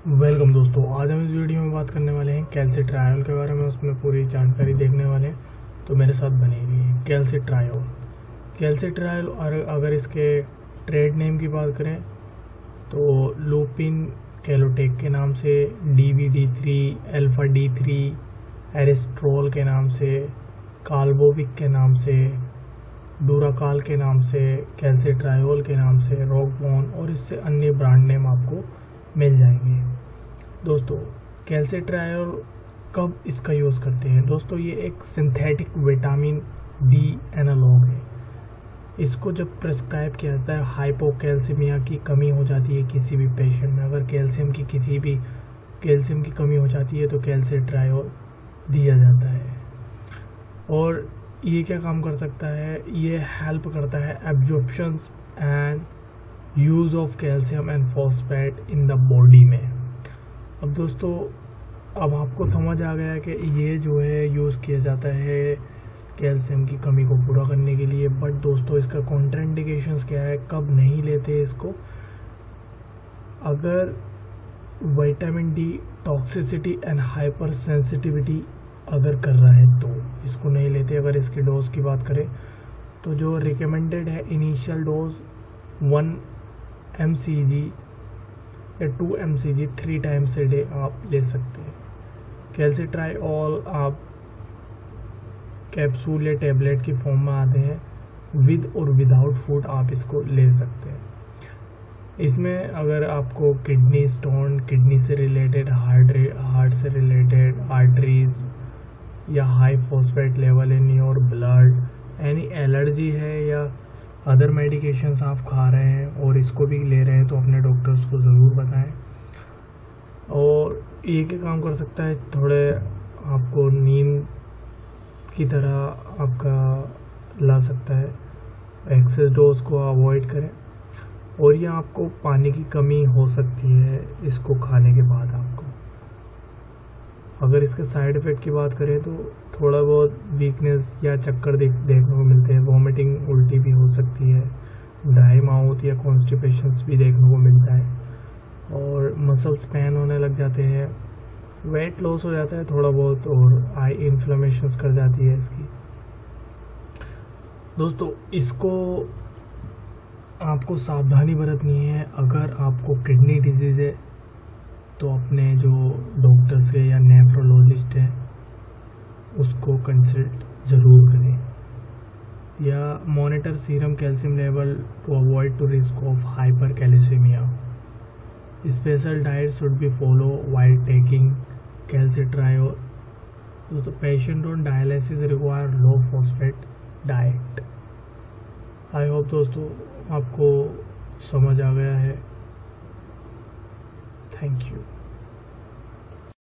Welcome दोस्तों, आज हम इस वीडियो में बात करने वाले हैं कैल्सिट्रायोल के बारे में। उसमें पूरी जानकारी देखने वाले हैं, तो मेरे साथ बने रहिए। कैल्सिट्रायोल और अगर इसके ट्रेड नेम की बात करें तो लूपिन कैलोटेक के नाम से, DVD3, अल्फा D3, एरिस्ट्रोल के नाम से, काल्बोविक के नाम से, डूराकाल के नाम से, कैल्सिट्रायोल के नाम से, रॉकबॉन और इससे अन्य ब्रांड नेम आपको मिल जाएंगे। दोस्तों, कैल्सिट्रायोल कब इसका यूज़ करते हैं? दोस्तों, ये एक सिंथेटिक विटामिन बी एनालॉग है। इसको जब प्रेस्क्राइब किया जाता है, हाइपोकैल्सीमिया की कमी हो जाती है किसी भी पेशेंट में, अगर कैल्शियम की कमी हो जाती है तो कैल्सिट्रायोल दिया जाता है। और ये क्या काम कर सकता है? ये हेल्प करता है absorption and use of calcium and phosphate in the body में। अब दोस्तों, अब आपको समझ आ गया कि ये जो है यूज़ किया जाता है कैल्शियम की कमी को पूरा करने के लिए। बट दोस्तों, इसका कॉन्ट्राइंडिकेशंस क्या है, कब नहीं लेते इसको? अगर vitamin D toxicity and hypersensitivity अगर कर रहा है तो इसको नहीं लेते। अगर इसकी डोज की बात करें तो जो रिकमेंडेड है इनिशियल डोज 1 mcg या 2 mcg 3 टाइम्स ए डे आप ले सकते हैं। कैल्सिट्रायोल आप कैप्सूल या टेबलेट की फॉर्म में आते हैं, विद और विदाउट फूड आप इसको ले सकते हैं। इसमें अगर आपको किडनी स्टोन, किडनी से रिलेटेड, हार्ट से रिलेटेड, आर्टरीज या high phosphate level in your blood, any allergy है या अदर मेडिकेशंस आप खा रहे हैं और इसको भी ले रहे हैं तो अपने डॉक्टर्स को ज़रूर बताएं। और ये क्या काम कर सकता है? थोड़े आपको नींद की तरह आपका ला सकता है। एक्सेस डोज को अवॉइड करें। और ये आपको पानी की कमी हो सकती है इसको खाने के बाद आपको। अगर इसके साइड इफ़ेक्ट की बात करें तो थोड़ा बहुत वीकनेस या चक्कर देखने को मिलते हैं, वॉमिटिंग, उल्टी भी हो सकती है, ड्राई माउथ या कॉन्स्टिपेशंस भी देखने को मिलता है, और मसल्स पेन होने लग जाते हैं, वेट लॉस हो जाता है थोड़ा बहुत, और आई इन्फ्लेमेशंस कर जाती है इसकी। दोस्तों, इसको आपको सावधानी बरतनी है। अगर आपको किडनी डिजीज़ है तो अपने जो डॉक्टर से या नेफ्रोलॉजिस्ट है उसको कंसल्ट ज़रूर करें, या monitor serum calcium level to avoid to risk of hypercalcaemia. Special diet should be follow while taking calcitriol. तो patient on dialysis require low phosphate diet. I hope दोस्तों आपको समझ आ गया है। Thank you.